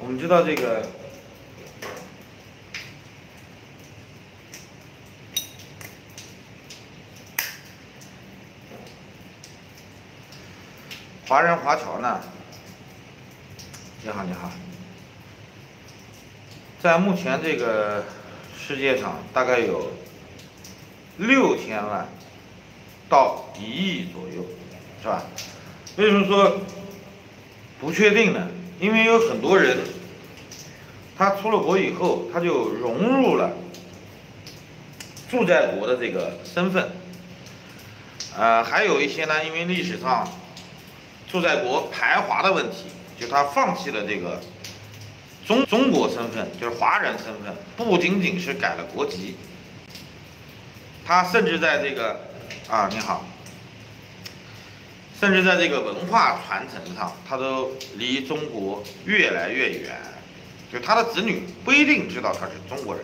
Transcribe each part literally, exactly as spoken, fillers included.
我们知道这个华人华侨呢，你好，你好，在目前这个世界上大概有六千万到一亿左右，是吧？为什么说不确定呢？因为有很多人，他出了国以后，他就融入了驻在国的这个身份，呃，还有一些呢，因为历史上驻在国排华的问题，就他放弃了这个中中国身份，就是华人身份，不仅仅是改了国籍，他甚至在这个啊，你好。甚至在这个文化传承上，他都离中国越来越远，就他的子女不一定知道他是中国人。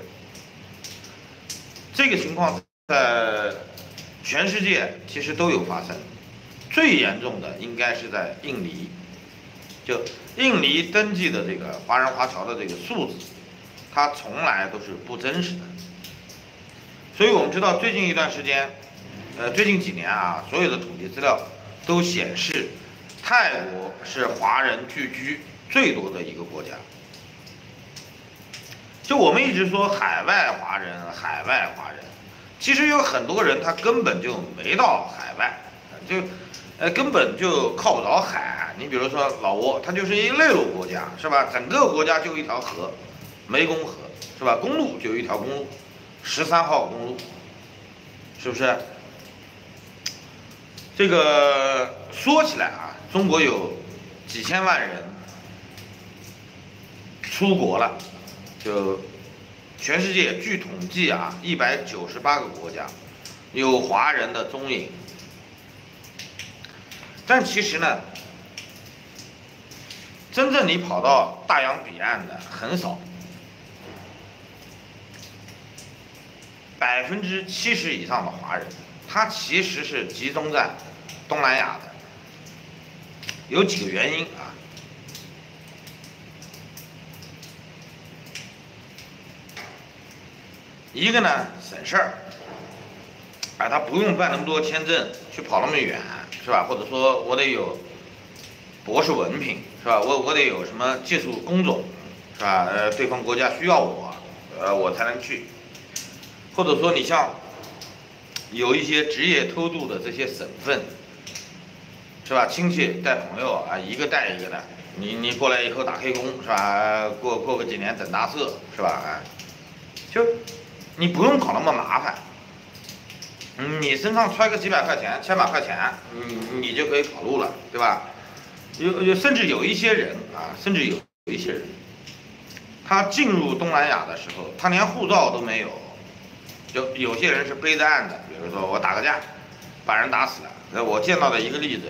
这个情况在全世界其实都有发生，最严重的应该是在印尼，就印尼登记的这个华人华侨的这个数字，它从来都是不真实的。所以我们知道最近一段时间，呃，最近几年啊，所有的统计资料都显示，泰国是华人聚居最多的一个国家。就我们一直说海外华人，海外华人，其实有很多人他根本就没到海外，就，呃，根本就靠不着海。你比如说老挝，它就是一内陆国家，是吧？整个国家就一条河，湄公河，是吧？公路就有一条公路，十三号公路，是不是？这个说起来啊，中国有几千万人出国了，就全世界据统计啊，一百九十八个国家有华人的踪影。但其实呢，真正你跑到大洋彼岸的很少，百分之七十以上的华人，它其实是集中在东南亚的，有几个原因啊。一个呢，省事儿，啊，他不用办那么多签证，去跑那么远，是吧？或者说我得有博士文凭，是吧？我我得有什么技术工种，是吧？呃，对方国家需要我，呃，我才能去。或者说你像有一些职业偷渡的这些省份，是吧？亲戚带朋友啊，一个带一个的，你你过来以后打黑工，是吧？过过个几年整大社，是吧？啊，就你不用搞那么麻烦，嗯，你身上揣个几百块钱、千把块钱，你你就可以跑路了，对吧？有有甚至有一些人啊，甚至有有一些人，他进入东南亚的时候，他连护照都没有。就有些人是背着案的，比如说我打个架，把人打死了。那我见到的一个例子，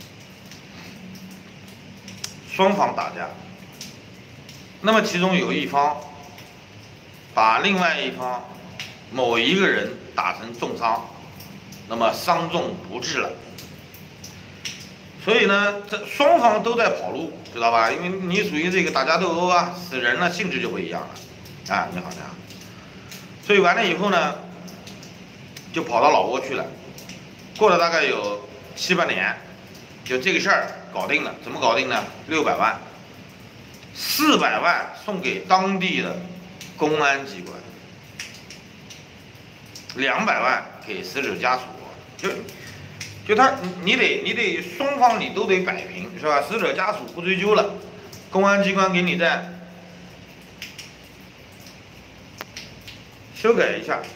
双方打架，那么其中有一方把另外一方某一个人打成重伤，那么伤重不治了。所以呢，这双方都在跑路，知道吧？因为你属于这个打架斗殴啊，死人了，性质就不一样了。啊，你好，你好。所以完了以后呢，就跑到老挝去了，过了大概有七八年，就这个事儿搞定了。怎么搞定呢？六百万，四百万送给当地的公安机关，两百万给死者家属。就就他，你得你得双方你都得摆平，是吧？死者家属不追究了，公安机关给你再修改一下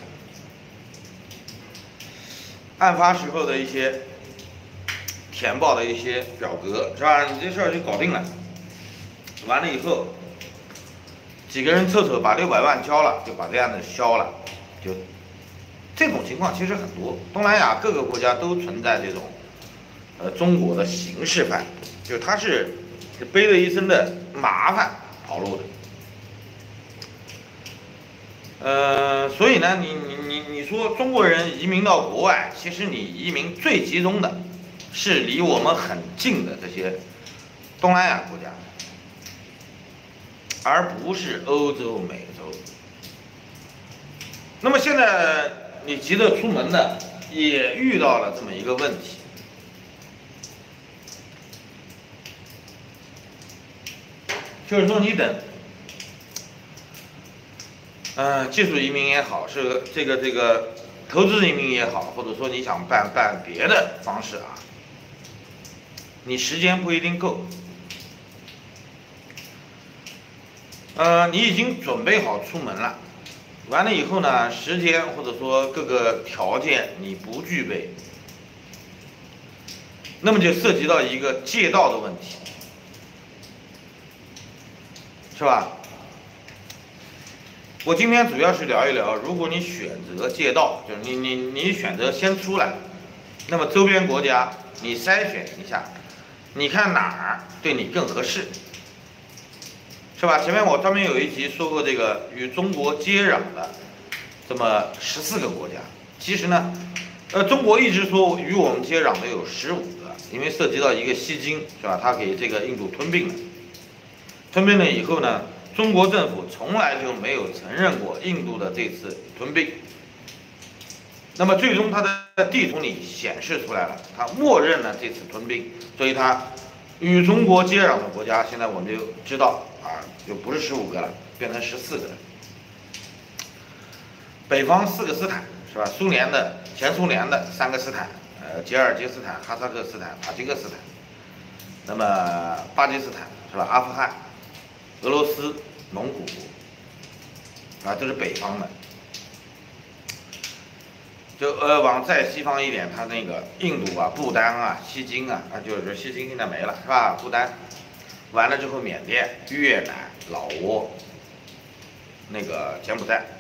案发时候的一些填报的一些表格，是吧？你这事儿就搞定了。完了以后，几个人凑凑把六百万交了，就把这案子消了。就这种情况其实很多，东南亚各个国家都存在这种，呃，中国的刑事犯，就他是背了一身的麻烦跑路的。呃，所以呢，你你你你说中国人移民到国外，其实你移民最集中的是离我们很近的这些东南亚国家。 而不是欧洲、美洲。那么现在你急着出门的，也遇到了这么一个问题，就是说你等，嗯、呃，技术移民也好，是这个这个投资移民也好，或者说你想办办别的方式啊，你时间不一定够。呃，你已经准备好出门了，完了以后呢，时间或者说各个条件你不具备，那么就涉及到一个借道的问题，是吧？我今天主要是聊一聊，如果你选择借道，就是你你你选择先出来，那么周边国家你筛选一下，你看哪儿对你更合适。是吧？前面我专门有一集说过这个与中国接壤的这么十四个国家，其实呢，呃，中国一直说与我们接壤的有十五个，因为涉及到一个西京，是吧？它给这个印度吞并了，吞并了以后呢，中国政府从来就没有承认过印度的这次吞并。那么最终它的地图里显示出来了，它默认了这次吞并，所以它与中国接壤的国家，现在我们就知道。啊，就不是十五个了，变成十四个了。北方四个斯坦是吧？苏联的前苏联的三个斯坦，呃，吉尔吉斯坦、哈萨克斯坦、塔吉克斯坦。那么巴基斯坦是吧？阿富汗、俄罗斯、蒙古，啊，这是北方的。就呃往再西方一点，它那个印度啊、不丹啊、西京啊，啊就是西京现在没了是吧？不丹。完了之后，缅甸、越南、老挝，那个柬埔寨，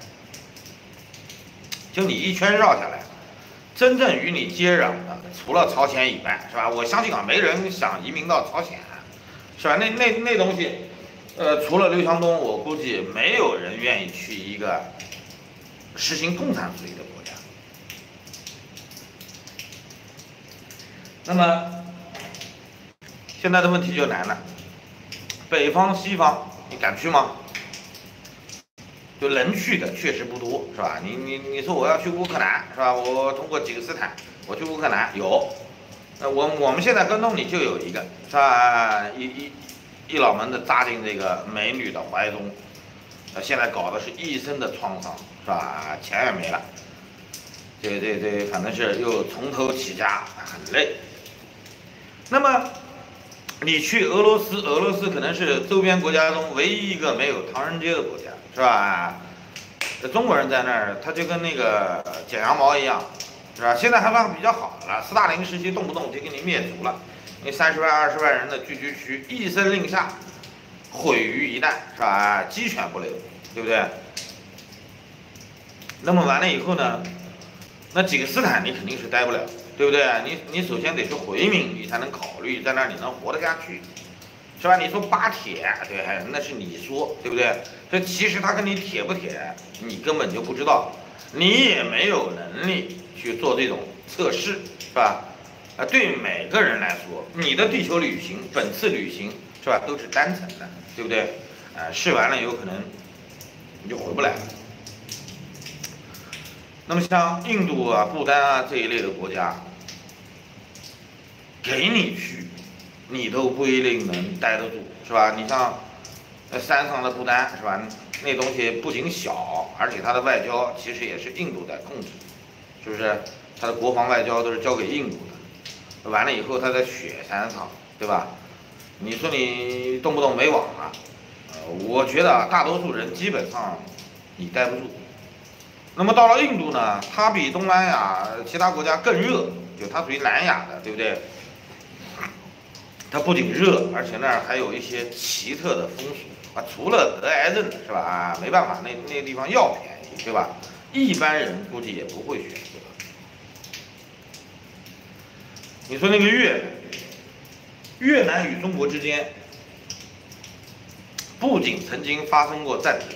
就你一圈绕下来，真正与你接壤的，除了朝鲜以外，是吧？我相信啊，没人想移民到朝鲜，是吧？那那那东西，呃，除了刘强东，我估计没有人愿意去一个实行共产主义的国家。那么现在的问题就难了。北方、西方，你敢去吗？就能去的确实不多，是吧？你你你说我要去乌克兰，是吧？我通过几个斯坦，我去乌克兰有，那我我们现在跟踪里就有一个，是吧？一一一脑门子扎进这个美女的怀中，呃，现在搞的是一身的创伤，是吧？钱也没了，这这这，反正是又从头起家，很累。那么。你去俄罗斯，俄罗斯可能是周边国家中唯一一个没有唐人街的国家，是吧？中国人在那儿，他就跟那个剪羊毛一样，是吧？现在还算比较好的了，斯大林时期动不动就给你灭族了，那三十万、二十万人的聚居区，一声令下，毁于一旦，是吧？鸡犬不留，对不对？那么完了以后呢，那几个斯坦你肯定是待不了。对不对？你你首先得是回民，你才能考虑在那儿你能活得下去，是吧？你说巴铁，对，那是你说，对不对？这其实他跟你铁不铁，你根本就不知道，你也没有能力去做这种测试，是吧？啊，对每个人来说，你的地球旅行，本次旅行是吧，都是单程的，对不对？啊，试完了有可能你就回不来了。那么像印度啊、不丹啊这一类的国家，给你去，你都不一定能待得住，是吧？你像山上的不丹，是吧？那东西不仅小，而且它的外交其实也是印度在控制，是不是？它的国防外交都是交给印度的。完了以后，它在雪山上，对吧？你说你动不动没网了，呃，我觉得大多数人基本上你待不住。那么到了印度呢，它比东南亚其他国家更热，就它属于南亚的，对不对？它不仅热，而且那儿还有一些奇特的风俗啊，除了得癌症是吧？啊，没办法，那那个地方药便宜，对吧？一般人估计也不会选择。你说那个越南，越南与中国之间不仅曾经发生过战争。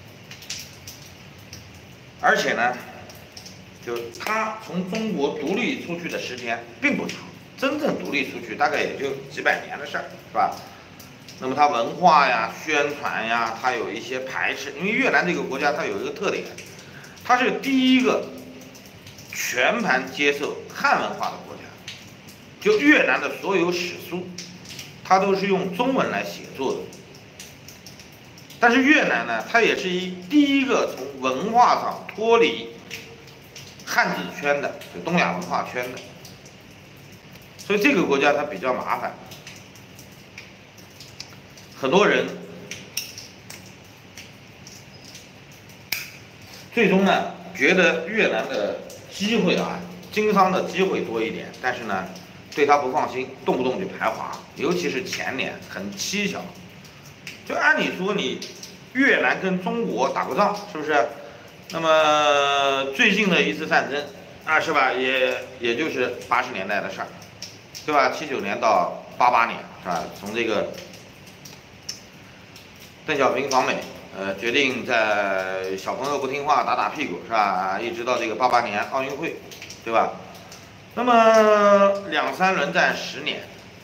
而且呢，就它从中国独立出去的时间并不长，真正独立出去大概也就几百年的事儿，是吧？ 那么它文化呀、宣传呀，它有一些排斥。因为越南这个国家它有一个特点，它是第一个全盘接受汉文化的国家。就越南的所有史书，它都是用中文来写作的。但是越南呢，它也是一第一个从文化上脱离汉字圈的，就东亚文化圈的。所以这个国家它比较麻烦。很多人最终呢，觉得越南的机会啊，经商的机会多一点，但是呢，对他不放心，动不动就排华，尤其是前年很蹊跷。就按理说你越南跟中国打过仗，是不是？那么最近的一次战争啊，是吧？也也就是八十年代的事儿，对吧？七九年到八八年，是吧？从这个邓小平访美，呃，决定在小朋友不听话打打屁股，是吧？一直到这个八八年奥运会，对吧？那么两三轮战十年，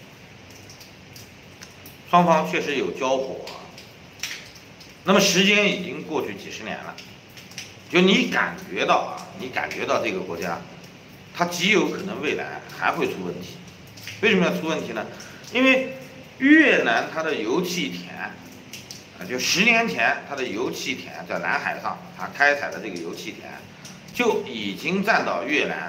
双方确实有交火。那么时间已经过去几十年了，就你感觉到啊，你感觉到这个国家，它极有可能未来还会出问题。为什么要出问题呢？因为越南它的油气田，啊，就十年前它的油气田在南海上，它开采的这个油气田，就已经占到越南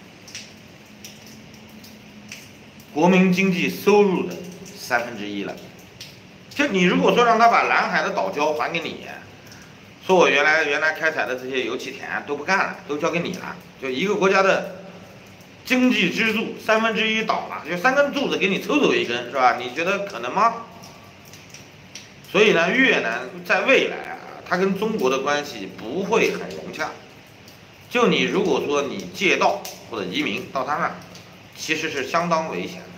国民经济收入的三分之一了。就你如果说让他把南海的岛礁还给你，说我原来原来开采的这些油气田都不干了，都交给你了，就一个国家的经济支柱三分之一倒了，就三根柱子给你抽走一根，是吧？你觉得可能吗？所以呢，越南在未来啊，它跟中国的关系不会很融洽。就你如果说你借道或者移民到他那儿，其实是相当危险的。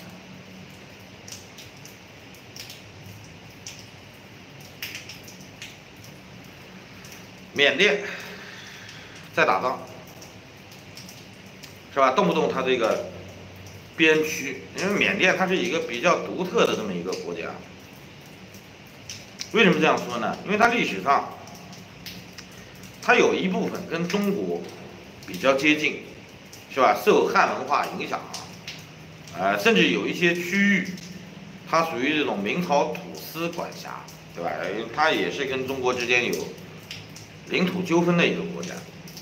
缅甸在打仗，是吧？动不动它这个边区，因为缅甸它是一个比较独特的这么一个国家。为什么这样说呢？因为它历史上，它有一部分跟中国比较接近，是吧？受汉文化影响，呃，甚至有一些区域，它属于这种明朝土司管辖，对吧？它也是跟中国之间有领土纠纷的一个国家。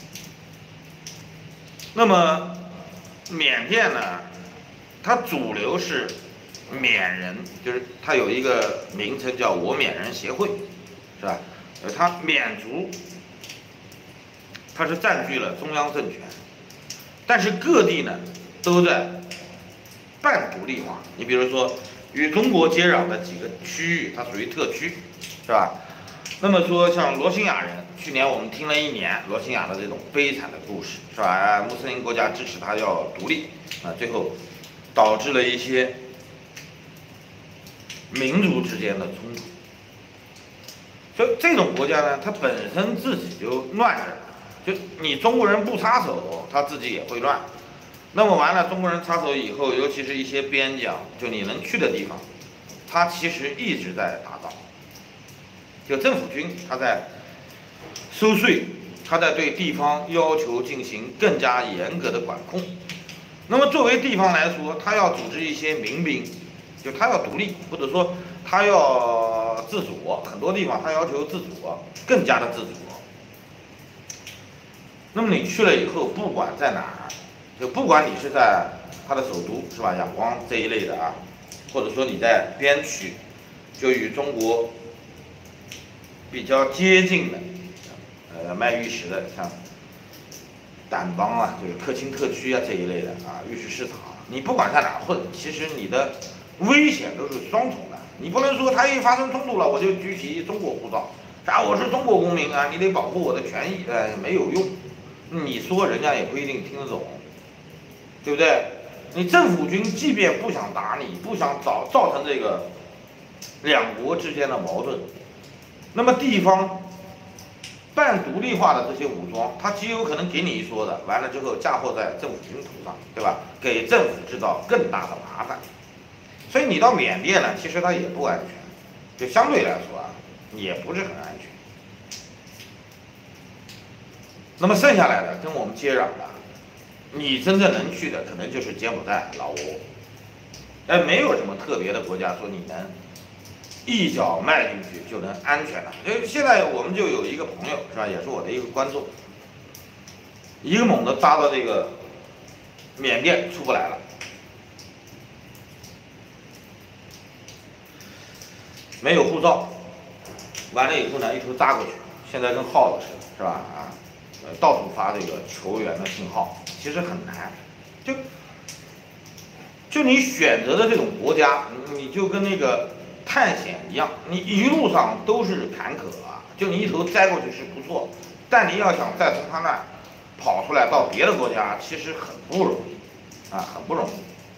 那么缅甸呢，它主流是缅人，就是它有一个名称叫我缅人协会，是吧？呃，它缅族，它是占据了中央政权，但是各地呢都在半独立化。你比如说与中国接壤的几个区域，它属于特区，是吧？那么说像罗兴亚人，去年我们听了一年罗兴亚的这种悲惨的故事，是吧？穆斯林国家支持他要独立，啊，最后导致了一些民族之间的冲突。所以这种国家呢，它本身自己就乱着，就你中国人不插手，它自己也会乱。那么完了，中国人插手以后，尤其是一些边疆，就你能去的地方，它其实一直在打仗。就政府军，他在收税，他在对地方要求进行更加严格的管控。那么作为地方来说，他要组织一些民兵，就他要独立，或者说他要自主，很多地方他要求自主，更加的自主。那么你去了以后，不管在哪儿，就不管你是在他的首都，是吧，仰光这一类的啊，或者说你在边区，就与中国比较接近的，呃，卖玉石的，像掸邦啊，就是克钦特区啊这一类的啊，玉石市场，你不管在哪混，其实你的危险都是双重的。你不能说他一发生冲突了，我就举起中国护照，啊，我是中国公民啊，你得保护我的权益，呃，没有用，你说人家也不一定听得懂，对不对？你政府军即便不想打你，不想造造成这个两国之间的矛盾。那么地方半独立化的这些武装，它极有可能给你一说的，完了之后嫁祸在政府军头上，对吧？给政府制造更大的麻烦。所以你到缅甸呢，其实它也不安全。 就相对来说啊，也不是很安全。那么剩下来的跟我们接壤的，你真正能去的可能就是柬埔寨、老挝，哎，没有什么特别的国家说你能一脚迈进去就能安全的。因为现在我们就有一个朋友是吧，也是我的一个观众，一个猛的扎到这个缅甸出不来了，没有护照，完了以后呢，一头扎过去，现在跟耗子似的，是吧？啊，呃，到处发这个求援的信号，其实很难，就就你选择的这种国家，你就跟那个探险一样，你一路上都是坎坷啊，就你一头栽过去是不错，但你要想再从他那儿跑出来到别的国家，其实很不容易，啊，很不容易。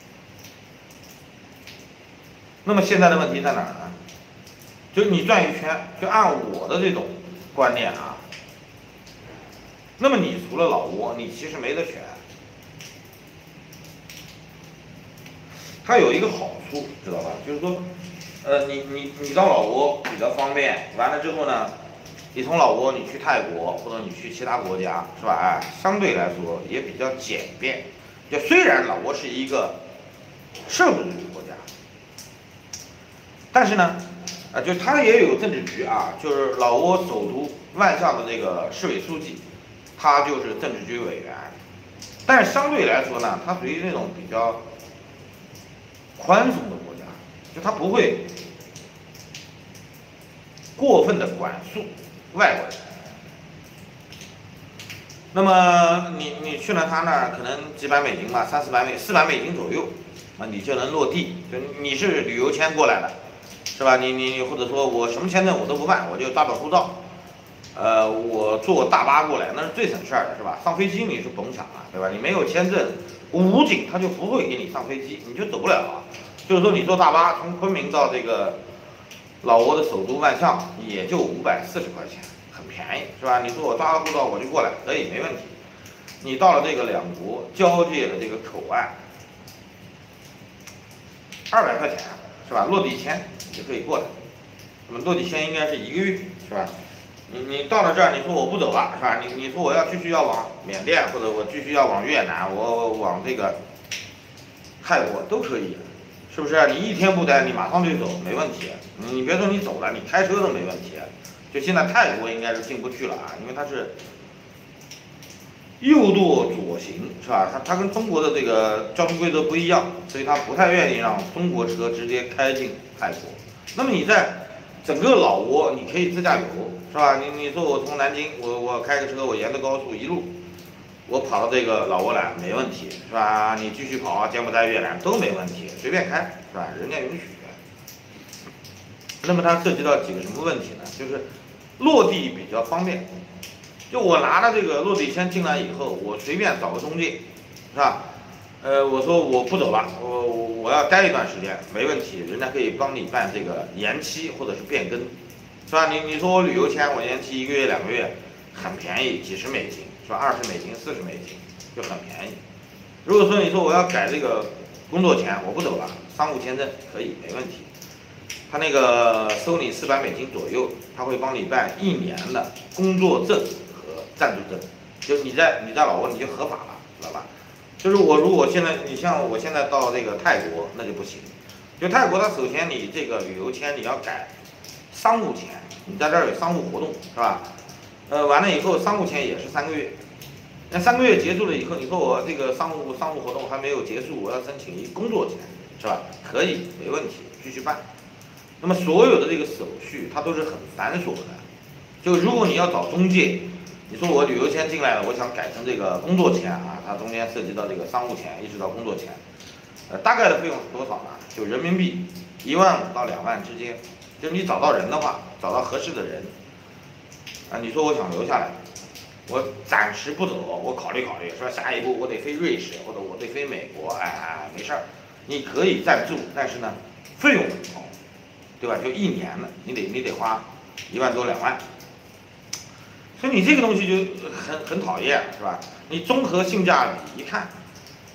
那么现在的问题在哪儿呢？就是你转一圈，就按我的这种观念啊，那么你除了老挝，你其实没得选。它有一个好处，知道吧？就是说，呃，你你你到老挝比较方便，完了之后呢，你从老挝你去泰国或者你去其他国家，是吧？哎，相对来说也比较简便。就虽然老挝是一个社会主义国家，但是呢，啊，就它也有政治局啊，就是老挝首都万象的这个市委书记，他就是政治局委员。但是相对来说呢，它属于那种比较宽松的国家，就它不会过分的管束外国人。那么你你去了他那儿，可能几百美金吧，三四百美四百美金左右，啊，你就能落地。就你是旅游签过来的，是吧？你你或者说我什么签证我都不办，我就大表护照，呃，我坐大巴过来，那是最省事儿的，是吧？上飞机你是甭想了，对吧？你没有签证，武警他就不会给你上飞机，你就走不了啊。就是说你坐大巴从昆明到这个老挝的首都万象，也就五百四十块钱。很便宜是吧？你说我抓个护照我就过来，可以没问题。你到了这个两国交界的这个口岸，二百块钱是吧？落地签你就可以过来。那么落地签应该是一个月是吧？你你到了这儿，你说我不走了是吧？你你说我要继续要往缅甸，或者我继续要往越南，我往这个泰国都可以，是不是？你一天不待，你马上就走，没问题。你别说你走了，你开车都没问题。就现在泰国应该是进不去了啊，因为它是右舵左行，是吧？它它跟中国的这个交通规则不一样，所以它不太愿意让中国车直接开进泰国。那么你在整个老挝，你可以自驾游，是吧？你你说我从南京，我我开个车，我沿着高速一路，我跑到这个老挝来，没问题，是吧？你继续跑柬埔寨、越南都没问题，随便开，是吧？人家允许。那么它涉及到几个什么问题呢？就是落地比较方便，就我拿了这个落地签进来以后，我随便找个中介，是吧？呃，我说我不走了，我我要待一段时间，没问题，人家可以帮你办这个延期或者是变更，是吧？你你说我旅游签我延期一个月两个月，很便宜，几十美金，是吧？二十美金、四十美金就很便宜。如果说你说我要改这个工作签，我不走了，商务签证可以，没问题。他那个收你四百美金左右，他会帮你办一年的工作证和暂住证，就你在你在老挝你就合法了，知道吧？就是我如果现在你像我现在到这个泰国那就不行，就泰国它首先你这个旅游签你要改商务签，你在这儿有商务活动是吧？呃，完了以后商务签也是三个月，那三个月结束了以后，你说我这个商务商务活动还没有结束，我要申请一工作签是吧？可以，没问题，继续办。那么所有的这个手续它都是很繁琐的，就如果你要找中介，你说我旅游签进来了，我想改成这个工作签啊，它中间涉及到这个商务签一直到工作签，呃，大概的费用是多少呢？就人民币一万五到两万之间，就是你找到人的话，找到合适的人，啊，你说我想留下来，我暂时不走，我考虑考虑，说下一步我得飞瑞士或者我得飞美国，哎哎，没事儿，你可以暂住，但是呢，费用很高。对吧？就一年了，你得你得花一万多两万，所以你这个东西就很很讨厌，是吧？你综合性价比一看，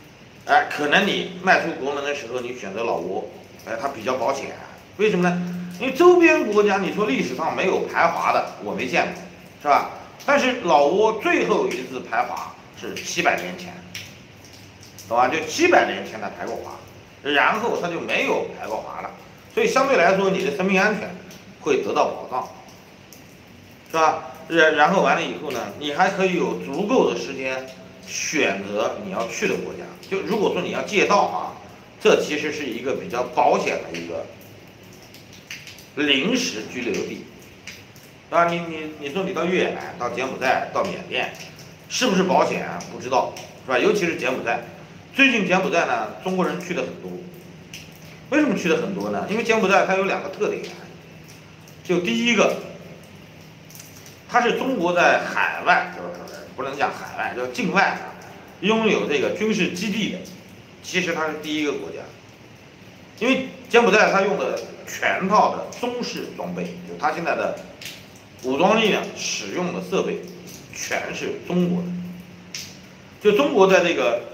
哎，可能你迈出国门的时候，你选择老挝，哎，它比较保险，为什么呢？ 因为周边国家你说历史上没有排华的，我没见过，是吧？但是老挝最后一次排华是七百年前，懂吧？就七百年前它排过华，然后它就没有排过华了，所以相对来说你的生命安全会得到保障，是吧？然然后完了以后呢，你还可以有足够的时间选择你要去的国家。就如果说你要借道啊，这其实是一个比较保险的一个临时居留地。当然，你你你说你到越南、到柬埔寨、到缅甸，是不是保险啊？不知道，是吧？尤其是柬埔寨，最近柬埔寨呢，中国人去的很多。为什么去的很多呢？因为柬埔寨它有两个特点，就第一个，它是中国在海外，就是不能讲海外，就是境外啊，拥有这个军事基地的，其实它是第一个国家。因为柬埔寨它用的全套的中式装备，就它现在的武装力量使用的设备全是中国的。就中国在这个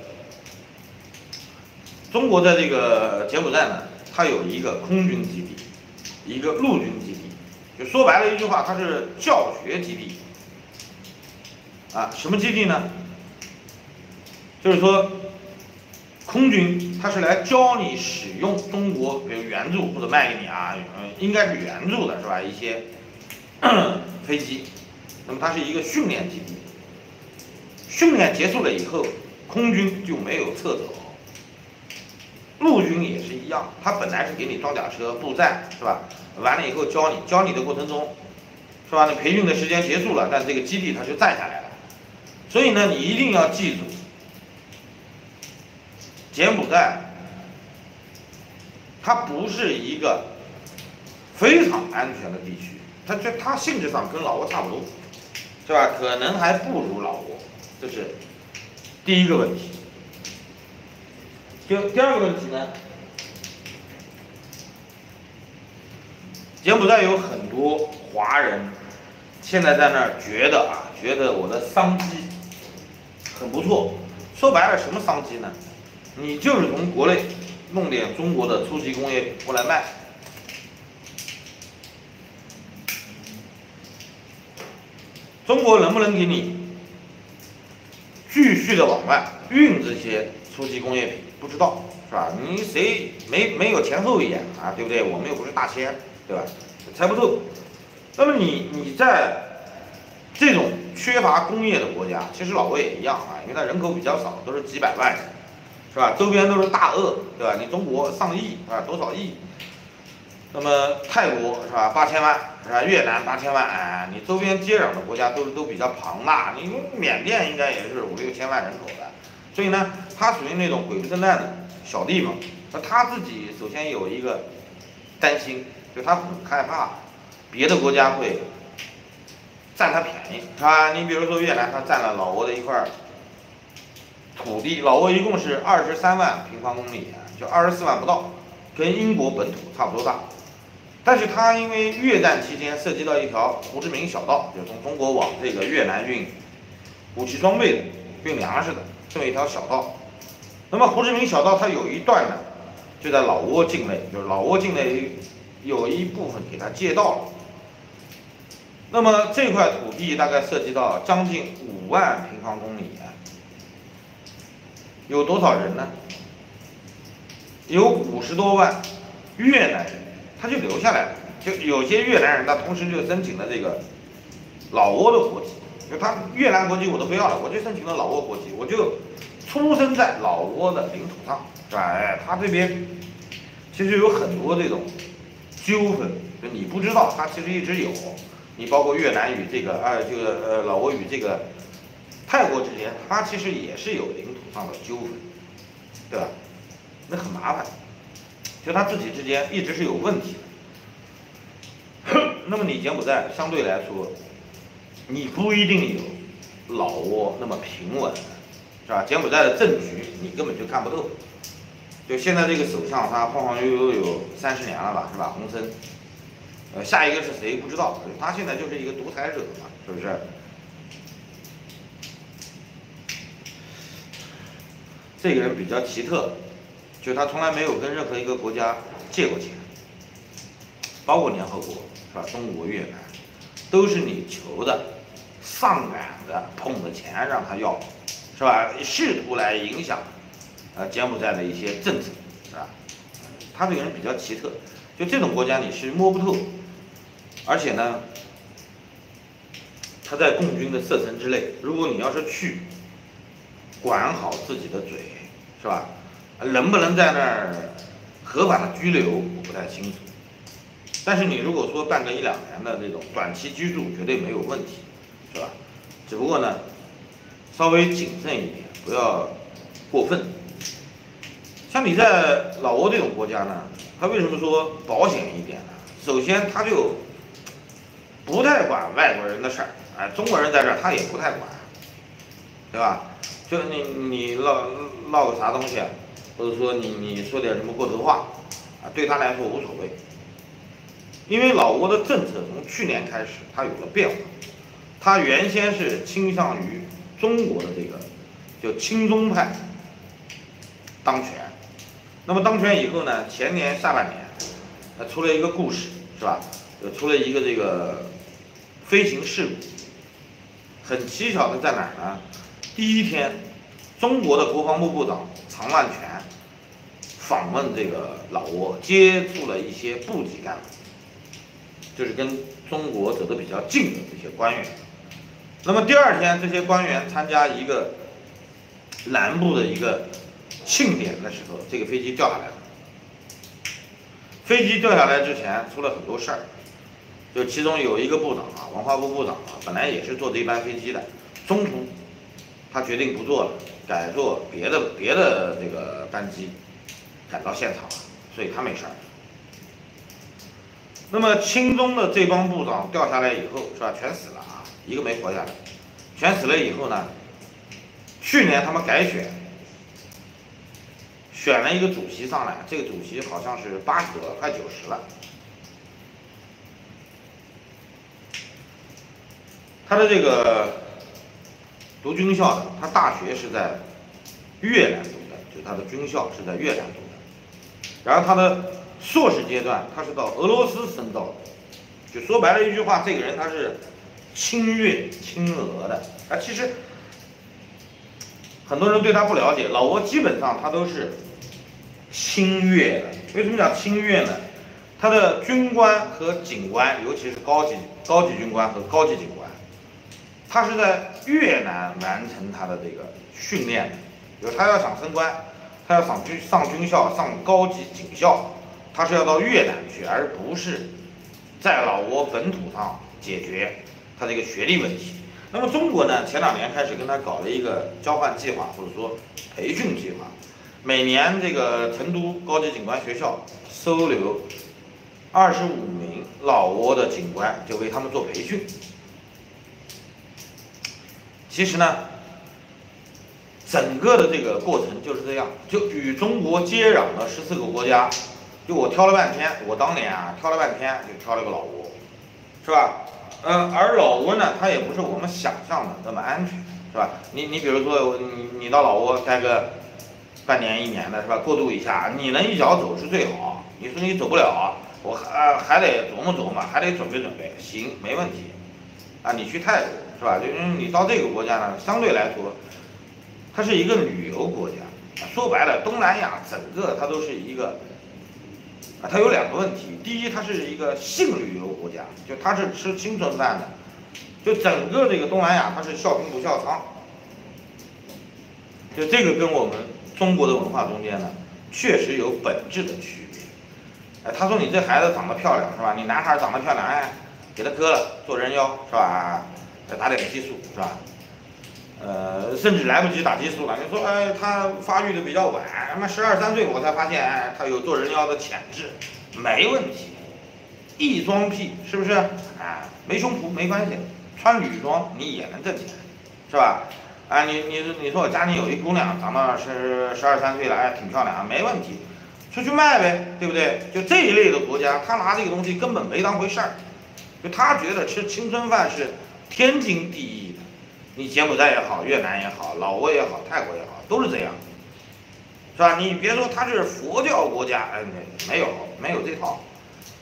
中国在这个柬埔寨呢，它有一个空军基地，一个陆军基地。就说白了一句话，它是教学基地。啊，什么基地呢？就是说，空军它是来教你使用中国，比如援助或者卖给你啊，嗯，应该是援助的是吧？一些飞机，那么它是一个训练基地。训练结束了以后，空军就没有撤走。陆军也是一样，它本来是给你装甲车、步战，是吧？完了以后教你，教你的过程中，是吧？你培训的时间结束了，但这个基地它就占下来了。所以呢，你一定要记住，柬埔寨它不是一个非常安全的地区，它就它性质上跟老挝差不多，是吧？可能还不如老挝，这是第一个问题。就第二个问题呢，柬埔寨有很多华人，现在在那儿觉得啊，觉得我的商机很不错。说白了，什么商机呢？你就是从国内弄点中国的初级工业品过来卖，中国能不能给你继续的往外运这些初级工业品？不知道，是吧？你谁没没有前后眼啊？对不对？我们又不是大仙，对吧？猜不透。那么你你在这种缺乏工业的国家，其实老挝也一样啊，因为它人口比较少，都是几百万人，是吧？周边都是大鳄，对吧？你中国上亿，是吧？多少亿？那么泰国是吧？八千万，是吧？越南八千万，哎，你周边接壤的国家都都比较庞大，你缅甸应该也是五六千万人口的，所以呢，它属于那种鬼不生蛋的小地方。那他自己首先有一个担心，就他很害怕别的国家会占他便宜，是吧？你比如说越南，他占了老挝的一块土地，老挝一共是二十三万平方公里，就二十四万不到，跟英国本土差不多大。但是它因为越战期间涉及到一条胡志明小道，就从中国往这个越南运武器装备的、运粮食的这么一条小道。那么胡志明小道它有一段呢，就在老挝境内，就是老挝境内有一部分给它借道了。那么这块土地大概涉及到将近五万平方公里，有多少人呢？有五十多万越南人，他就留下来了。就有些越南人，他同时就申请了这个老挝的国籍，就他越南国籍我都不要了，我就申请了老挝国籍，我就出生在老挝的领土上，是吧？哎，他这边其实有很多这种纠纷，就你不知道，他其实一直有。你包括越南与这个呃这个呃老挝与这个泰国之间，它其实也是有领土上的纠纷，对吧？那很麻烦，就他自己之间一直是有问题的。那么你柬埔寨相对来说，你不一定有老挝那么平稳，是吧？柬埔寨的政局你根本就看不透。就现在这个首相他晃晃悠悠有三十年了吧，是吧？洪森。呃，下一个是谁不知道，他现在就是一个独裁者嘛，是不是？这个人比较奇特，就他从来没有跟任何一个国家借过钱， 包括联合国是吧？中国、越南，都是你求的、上赶的、捧着钱让他要，是吧？试图来影响，呃，柬埔寨的一些政策，是吧？他这个人比较奇特，就这种国家你是摸不透，而且呢，他在共军的射程之内，如果你要是去，管好自己的嘴，是吧？能不能在那儿合法的居留，我不太清楚。但是你如果说办个一两年的这种短期居住，绝对没有问题，是吧？只不过呢，稍微谨慎一点，不要过分。像你在老挝这种国家呢，它为什么说保险一点呢？首先，它就不太管外国人的事儿，哎，中国人在这儿他也不太管，对吧？就你你唠唠个啥东西，或者说你你说点什么过头话，啊，对他来说无所谓。因为老挝的政策从去年开始，它有了变化，它原先是倾向于中国的这个就亲中派当权，那么当权以后呢，前年下半年，呃，出了一个故事，是吧？呃，出了一个这个飞行事故，很蹊跷的在哪儿呢？第一天，中国的国防部部长常万全访问这个老挝，接触了一些部级干部。就是跟中国走得比较近的这些官员。那么第二天，这些官员参加一个南部的一个庆典的时候，这个飞机掉下来了。飞机掉下来之前出了很多事儿，就其中有一个部长啊，文化部部长啊，本来也是坐这班飞机的，中途他决定不坐了，改坐别的别的这个班机赶到现场了，所以他没事儿。那么亲中的这帮部长掉下来以后，是吧？全死了啊，一个没活下来。全死了以后呢，去年他们改选，选了一个主席上来，这个主席好像是八十多，快九十了。他的这个读军校的，他大学是在越南读的，就他的军校是在越南读的，然后他的硕士阶段，他是到俄罗斯深造的，就说白了一句话，这个人他是亲越亲俄的。啊，其实很多人对他不了解，老挝基本上他都是亲越的。为什么讲亲越呢？他的军官和警官，尤其是高级高级军官和高级警官，他是在越南完成他的这个训练的。比如他要想升官，他要上军上军校、上高级警校。他是要到越南去，而不是在老挝本土上解决他这个学历问题。那么中国呢，前两年开始跟他搞了一个交换计划，或者说培训计划，每年这个成都高级警官学校收留二十五名老挝的警官，就为他们做培训。其实呢，整个的这个过程就是这样，就与中国接壤的十四个国家。就我挑了半天，我当年啊挑了半天就挑了个老挝，是吧？嗯，而老挝呢，它也不是我们想象的那么安全，是吧？你你比如说你你到老挝待个半年一年的，是吧？过渡一下，你能一脚走是最好。你说你走不了，我还还得琢磨琢磨，还得准备准备，行，没问题。啊，你去泰国是吧？就因为你到这个国家呢，相对来说，它是一个旅游国家。说白了，东南亚整个它都是一个。啊，它有两个问题。第一，它是一个性旅游国家，就它是吃青春饭的，就整个这个东南亚它是笑贫不笑娼，就这个跟我们中国的文化中间呢，确实有本质的区别。哎，他说你这孩子长得漂亮是吧？你男孩长得漂亮，哎，给他割了做人妖是吧？再打点激素是吧？呃，甚至来不及打激素了，你说，哎，他发育的比较晚，他妈十二三岁我才发现，哎，他有做人妖的潜质，没问题，异装癖是不是？哎，没胸脯没关系，穿女装你也能挣钱，是吧？啊，你你你说我家里有一姑娘，长得是十二三岁了，哎，挺漂亮，没问题，出去卖呗，对不对？就这一类的国家，他拿这个东西根本没当回事儿，就他觉得吃青春饭是天经地义的。你柬埔寨也好，越南也好，老挝也好，泰国也好，都是这样，是吧？你别说它是佛教国家，哎，没有没有这套，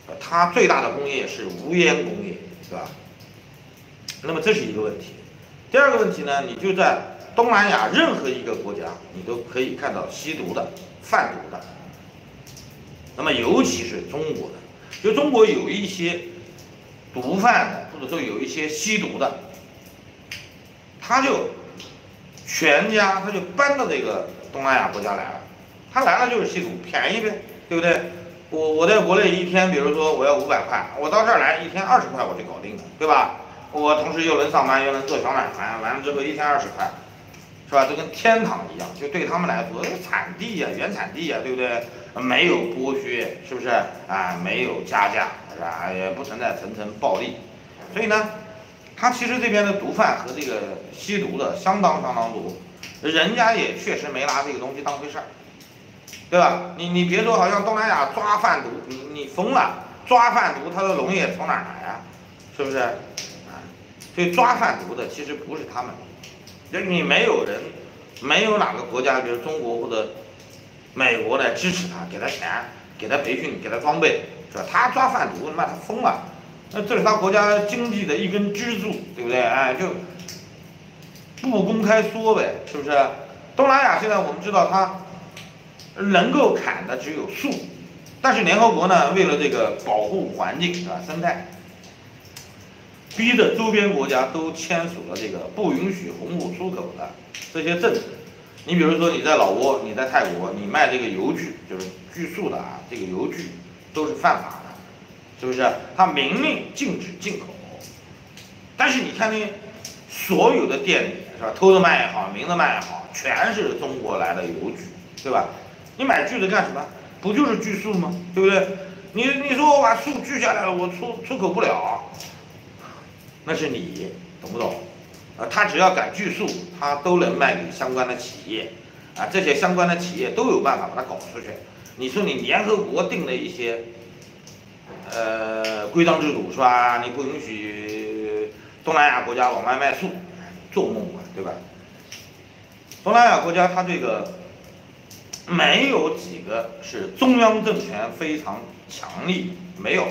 它最大的工业是无烟工业，对吧？那么这是一个问题。第二个问题呢，你就在东南亚任何一个国家，你都可以看到吸毒的、贩毒的。那么尤其是中国的，就中国有一些毒贩的，或者说有一些吸毒的，他就全家他就搬到这个东南亚国家来了，他来了就是吸毒，便宜呗，对不对？我我在国内一天，比如说我要五百块，我到这儿来一天二十块我就搞定了，对吧？我同时又能上班又能做小买卖，完了之后一天二十块，是吧？这跟天堂一样，就对他们来说，产地呀、原产地呀，对不对？没有剥削，是不是啊？没有加价，是吧？也不存在层层暴利，所以呢，他其实这边的毒贩和这个吸毒的相当相当多，人家也确实没拿这个东西当回事儿。对吧？你你别说，好像东南亚抓贩毒，你你疯了！抓贩毒，他的农业从哪儿来呀？是不是？啊，所以抓贩毒的其实不是他们，就是你没有人，没有哪个国家，比如中国或者美国来支持他，给他钱，给他培训，给他装备，是吧？他抓贩毒，他妈他疯了！那这是他国家经济的一根支柱，对不对？哎，就不公开说呗，是不是？东南亚现在我们知道它。能够砍的只有树，但是联合国呢，为了这个保护环境是吧，生态，逼着周边国家都签署了这个不允许红木出口的这些政策。你比如说你在老挝，你在泰国，你卖这个油锯，就是锯树的啊，这个油锯都是犯法的，是不是？他明令禁止进口，但是你看那所有的店里是吧，偷着卖也好，明着卖也好，全是中国来的油锯，对吧？你买锯子干什么？不就是锯树吗？对不对？你你说我把树锯下来了，我出出口不了，那是你懂不懂？啊，他只要敢锯树，他都能卖给相关的企业，啊，这些相关的企业都有办法把它搞出去。你说你联合国定的一些呃规章制度是吧？你不允许东南亚国家往外卖树，做梦吧，对吧？东南亚国家它这个。没有几个是中央政权非常强力，没有，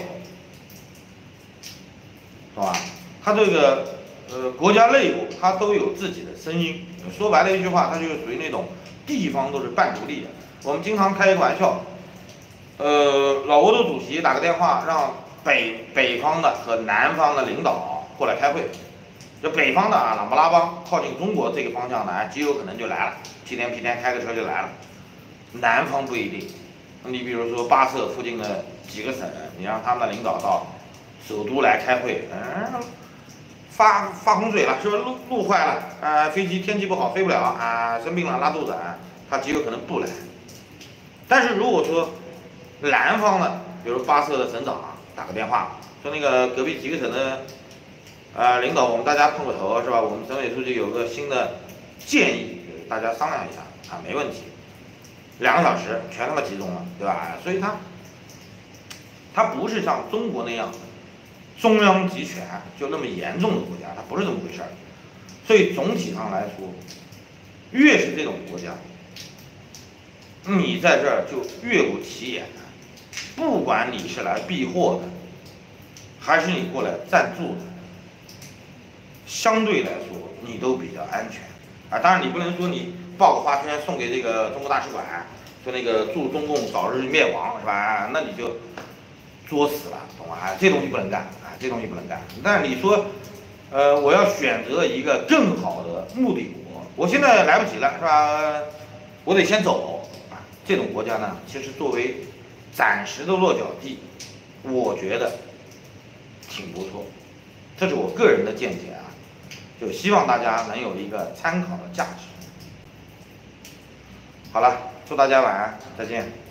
是吧？它这个呃国家内部它都有自己的声音。说白了一句话，它就是属于那种地方都是半独立的。我们经常开一个玩笑，呃，老挝的主席打个电话让北北方的和南方的领导过来开会，就北方的啊，琅勃拉邦靠近中国这个方向呢，极有可能就来了，屁颠屁颠开个车就来了。南方不一定，你比如说巴色附近的几个省，你让他们的领导到首都来开会，嗯，发发洪水了，是不是路路坏了啊、呃？飞机天气不好飞不了啊、呃，生病了拉肚子啊，他极有可能不来。但是如果说南方的，比如巴色的省长打个电话，说那个隔壁几个省的呃领导，我们大家碰个头是吧？我们省委书记有个新的建议，大家商量一下啊，没问题。两个小时全他妈集中了，对吧？所以它，它不是像中国那样中央集权就那么严重的国家，它不是这么回事儿。所以总体上来说，越是这种国家，你在这儿就越不起眼。不管你是来避祸的，还是你过来赞助的，相对来说你都比较安全。啊，当然你不能说你抱个花圈送给这个中国大使馆，说那个祝中共早日灭亡，是吧？那你就作死了，懂吗？这东西不能干啊，这东西不能干。但是你说，呃，我要选择一个更好的目的国，我现在来不及了，是吧？我得先走啊。这种国家呢，其实作为暂时的落脚地，我觉得挺不错。这是我个人的见解啊。就希望大家能有一个参考的价值。好了，祝大家晚安，再见。